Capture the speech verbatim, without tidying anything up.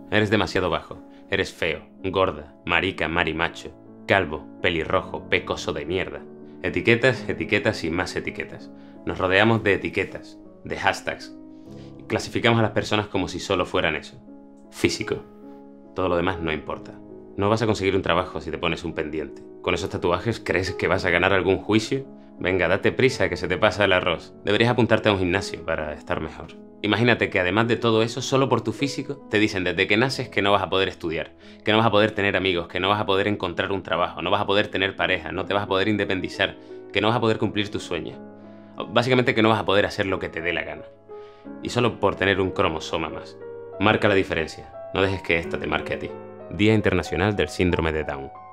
Eres demasiado bajo. Eres feo, gorda, marica, marimacho, calvo, pelirrojo, pecoso de mierda. Etiquetas, etiquetas y más etiquetas. Nos rodeamos de etiquetas, de hashtags. Clasificamos a las personas como si solo fueran eso. Físico. Todo lo demás no importa. No vas a conseguir un trabajo si te pones un pendiente. ¿Con esos tatuajes crees que vas a ganar algún juicio? Venga, date prisa que se te pasa el arroz. Deberías apuntarte a un gimnasio para estar mejor. Imagínate que además de todo eso, solo por tu físico, te dicen desde que naces que no vas a poder estudiar, que no vas a poder tener amigos, que no vas a poder encontrar un trabajo, no vas a poder tener pareja, no te vas a poder independizar, que no vas a poder cumplir tus sueños. Básicamente que no vas a poder hacer lo que te dé la gana. Y solo por tener un cromosoma más. Marca la diferencia. No dejes que esta te marque a ti. Día Internacional del Síndrome de Down.